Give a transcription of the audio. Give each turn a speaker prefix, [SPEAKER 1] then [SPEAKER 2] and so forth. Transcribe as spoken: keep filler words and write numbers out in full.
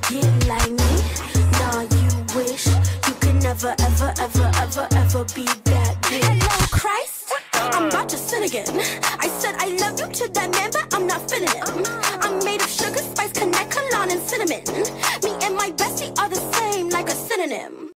[SPEAKER 1] get like me? Nah, you wish you could never, ever, ever, ever, ever be that bitch. Hello, Christ, I'm about to sin again. I said I love you to that man, but I'm not feeling him. I'm made of sugar, spice, connect, cologne, and cinnamon. Me and my bestie are the same, like a synonym.